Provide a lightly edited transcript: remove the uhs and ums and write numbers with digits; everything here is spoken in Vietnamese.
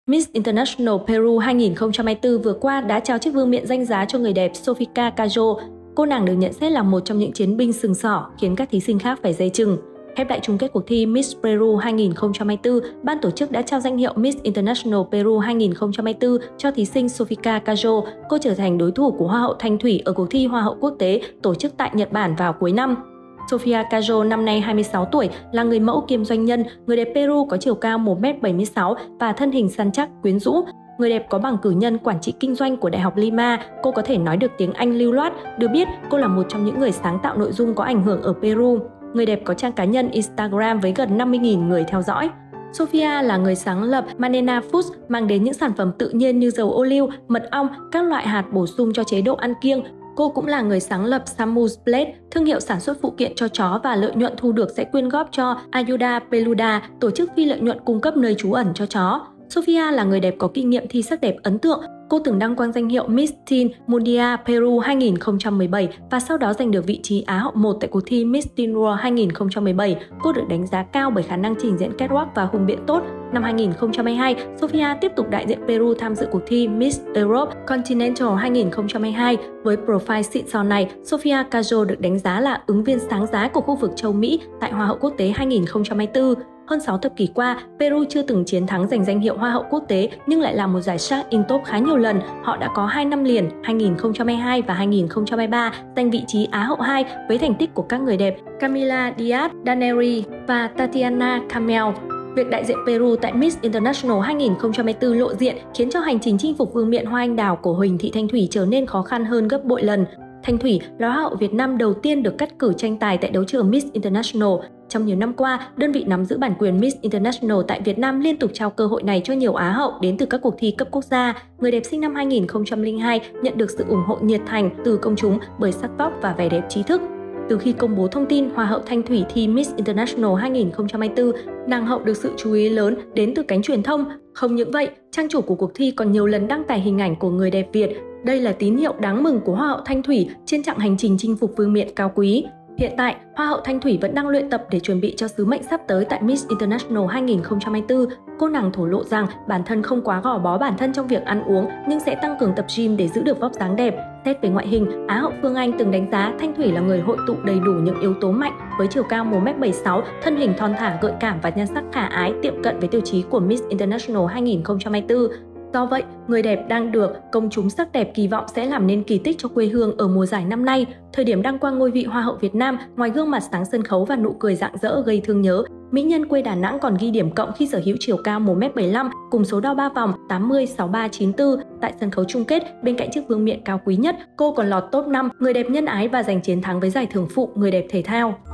Miss International Peru 2024 vừa qua đã trao chiếc vương miện danh giá cho người đẹp Sofía Cayo. Cô nàng được nhận xét là một trong những chiến binh sừng sỏ, khiến các thí sinh khác phải dè chừng. Khép lại chung kết cuộc thi Miss Peru 2024, ban tổ chức đã trao danh hiệu Miss International Peru 2024 cho thí sinh Sofía Cayo. Cô trở thành đối thủ của Hoa hậu Thanh Thủy ở cuộc thi Hoa hậu quốc tế tổ chức tại Nhật Bản vào cuối năm. Sofía Cayo năm nay 26 tuổi, là người mẫu kiêm doanh nhân, người đẹp Peru có chiều cao 1m76 và thân hình săn chắc, quyến rũ. Người đẹp có bằng cử nhân quản trị kinh doanh của Đại học Lima, cô có thể nói được tiếng Anh lưu loát. Được biết, cô là một trong những người sáng tạo nội dung có ảnh hưởng ở Peru. Người đẹp có trang cá nhân Instagram với gần 50.000 người theo dõi. Sofía là người sáng lập Manena Foods, mang đến những sản phẩm tự nhiên như dầu ô liu, mật ong, các loại hạt bổ sung cho chế độ ăn kiêng. Cô cũng là người sáng lập Samus Plate, thương hiệu sản xuất phụ kiện cho chó, và lợi nhuận thu được sẽ quyên góp cho Ayuda Peluda, tổ chức phi lợi nhuận cung cấp nơi trú ẩn cho chó. Sofía là người đẹp có kinh nghiệm thi sắc đẹp ấn tượng. Cô từng đăng quang danh hiệu Miss Teen Mundial Peru 2017 và sau đó giành được vị trí Á hậu 1 tại cuộc thi Miss Teen World 2017. Cô được đánh giá cao bởi khả năng trình diễn catwalk và hùng biện tốt. Năm 2022, Sofía tiếp tục đại diện Peru tham dự cuộc thi Miss Europe Continental 2022. Với profile xịn sò này, Sofía Cayo được đánh giá là ứng viên sáng giá của khu vực châu Mỹ tại Hoa hậu quốc tế 2024. Hơn 6 thập kỷ qua, Peru chưa từng chiến thắng giành danh hiệu Hoa hậu quốc tế nhưng lại là một giải Shark in Top khá nhiều lần. Họ đã có 2 năm liền, 2022 và 2023, giành vị trí Á hậu 2 với thành tích của các người đẹp Camila Diaz Daneri và Tatiana Camel. Việc đại diện Peru tại Miss International 2024 lộ diện khiến cho hành trình chinh phục vương miện Hoa Anh Đào của Huỳnh Thị Thanh Thủy trở nên khó khăn hơn gấp bội lần. Thanh Thủy là Hoa hậu Việt Nam đầu tiên được cắt cử tranh tài tại đấu trường Miss International. Trong nhiều năm qua, đơn vị nắm giữ bản quyền Miss International tại Việt Nam liên tục trao cơ hội này cho nhiều Á hậu đến từ các cuộc thi cấp quốc gia. Người đẹp sinh năm 2002 nhận được sự ủng hộ nhiệt thành từ công chúng bởi sắc vóc và vẻ đẹp trí thức. Từ khi công bố thông tin Hoa hậu Thanh Thủy thi Miss International 2024, nàng hậu được sự chú ý lớn đến từ cánh truyền thông. Không những vậy, trang chủ của cuộc thi còn nhiều lần đăng tải hình ảnh của người đẹp Việt. Đây là tín hiệu đáng mừng của Hoa hậu Thanh Thủy trên chặng hành trình chinh phục vương miện cao quý. Hiện tại, Hoa hậu Thanh Thủy vẫn đang luyện tập để chuẩn bị cho sứ mệnh sắp tới tại Miss International 2024. Cô nàng thổ lộ rằng bản thân không quá gò bó bản thân trong việc ăn uống nhưng sẽ tăng cường tập gym để giữ được vóc dáng đẹp. Xét về ngoại hình, Á hậu Phương Anh từng đánh giá Thanh Thủy là người hội tụ đầy đủ những yếu tố mạnh với chiều cao 1m76, thân hình thon thả gợi cảm và nhan sắc khả ái tiệm cận với tiêu chí của Miss International 2024. Do vậy, người đẹp đang được công chúng sắc đẹp kỳ vọng sẽ làm nên kỳ tích cho quê hương ở mùa giải năm nay. Thời điểm đăng quang ngôi vị Hoa hậu Việt Nam, ngoài gương mặt sáng sân khấu và nụ cười rạng rỡ gây thương nhớ, mỹ nhân quê Đà Nẵng còn ghi điểm cộng khi sở hữu chiều cao 1m75 cùng số đo 3 vòng 80, 63, 94 tại sân khấu chung kết. Bên cạnh chiếc vương miện cao quý nhất, cô còn lọt top 5 người đẹp nhân ái và giành chiến thắng với giải thưởng phụ người đẹp thể thao.